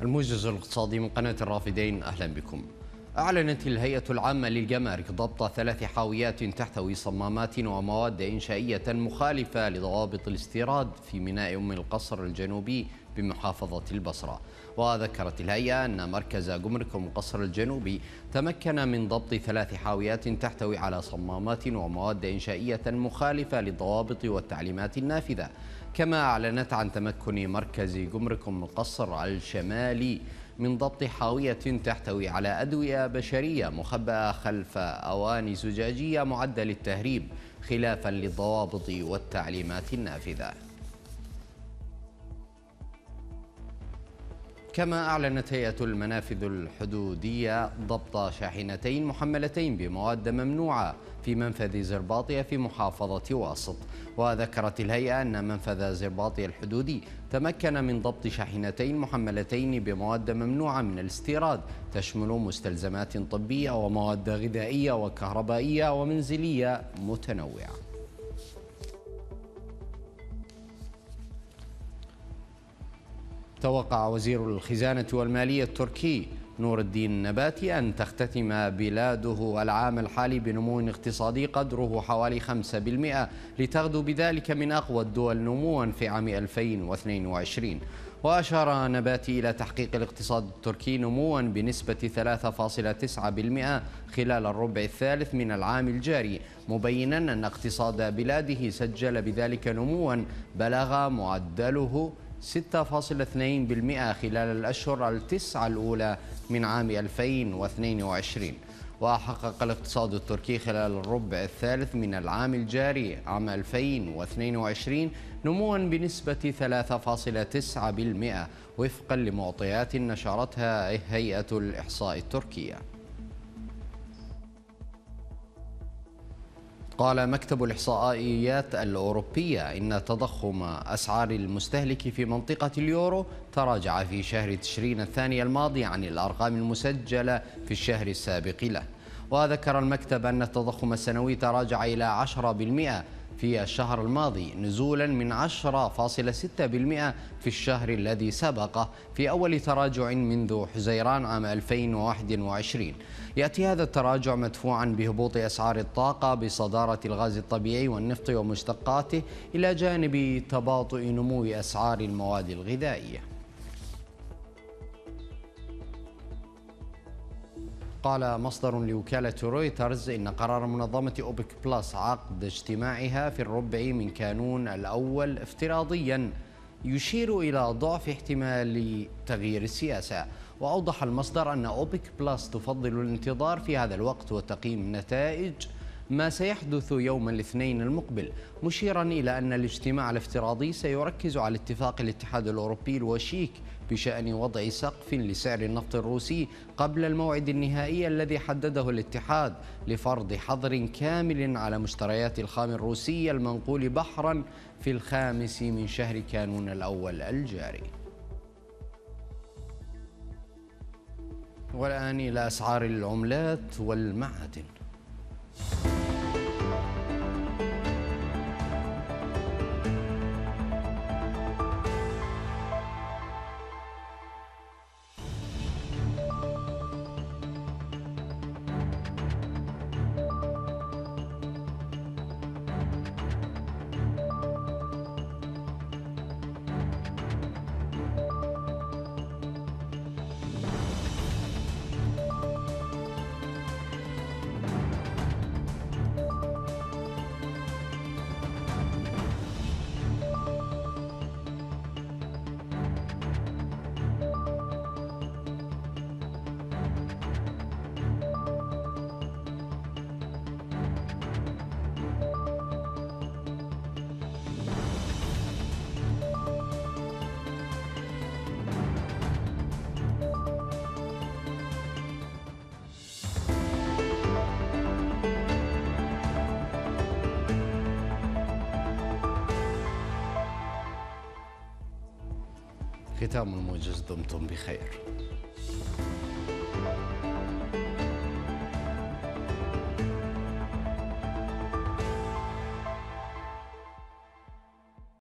الموجز الاقتصادي من قناة الرافدين، أهلا بكم. أعلنت الهيئة العامة للجمارك ضبط 3 حاويات تحتوي صمامات ومواد إنشائية مخالفة لضوابط الاستيراد في ميناء أم القصر الجنوبي بمحافظة البصرة. وذكرت الهيئة أن مركز جمرك أم القصر الجنوبي تمكن من ضبط 3 حاويات تحتوي على صمامات ومواد إنشائية مخالفة للضوابط والتعليمات النافذة. كما أعلنت عن تمكن مركز جمرك أم القصر الشمالي من ضبط حاوية تحتوي على أدوية بشرية مخبأة خلف أواني زجاجية معدة للتهريب خلافا للضوابط والتعليمات النافذة. كما أعلنت هيئة المنافذ الحدودية ضبط شاحنتين محملتين بمواد ممنوعة في منفذ زرباطية في محافظة واسط. وذكرت الهيئة أن منفذ زرباطية الحدودي تمكن من ضبط شاحنتين محملتين بمواد ممنوعة من الاستيراد تشمل مستلزمات طبية ومواد غذائية وكهربائية ومنزلية متنوعة. توقع وزير الخزانة والمالية التركي نور الدين النباتي أن تختتم بلاده العام الحالي بنمو اقتصادي قدره حوالي 5%، لتغدو بذلك من أقوى الدول نموا في عام 2022. وأشار نباتي إلى تحقيق الاقتصاد التركي نموا بنسبة 3.9% خلال الربع الثالث من العام الجاري، مبينا أن اقتصاد بلاده سجل بذلك نموا بلغ معدله 6.2% خلال الأشهر التسعة الأولى من عام 2022. وحقق الاقتصاد التركي خلال الربع الثالث من العام الجاري عام 2022 نموا بنسبة 3.9% وفقا لمعطيات نشرتها هيئة الإحصاء التركية. قال مكتب الإحصائيات الأوروبية إن تضخم أسعار المستهلك في منطقة اليورو تراجع في شهر تشرين الثاني الماضي عن الأرقام المسجلة في الشهر السابق له. وذكر المكتب أن التضخم السنوي تراجع إلى 10% في الشهر الماضي، نزولا من 10.6% في الشهر الذي سبقه في أول تراجع منذ حزيران عام 2021. يأتي هذا التراجع مدفوعا بهبوط أسعار الطاقة بصدارة الغاز الطبيعي والنفط ومشتقاته، إلى جانب تباطؤ نمو أسعار المواد الغذائية. قال مصدر لوكالة رويترز إن قرار منظمة أوبك بلس عقد اجتماعها في الربع من كانون الأول افتراضيا يشير إلى ضعف احتمال تغيير السياسة. وأوضح المصدر أن أوبك بلس تفضل الانتظار في هذا الوقت وتقييم نتائج ما سيحدث يوم الاثنين المقبل، مشيرا إلى أن الاجتماع الافتراضي سيركز على اتفاق الاتحاد الأوروبي الوشيك بشأن وضع سقف لسعر النفط الروسي قبل الموعد النهائي الذي حدده الاتحاد لفرض حظر كامل على مشتريات الخام الروسي المنقول بحرا في الخامس من شهر كانون الأول الجاري. والآن إلى أسعار العملات والمعادن. ختام الموجز، دمتم بخير.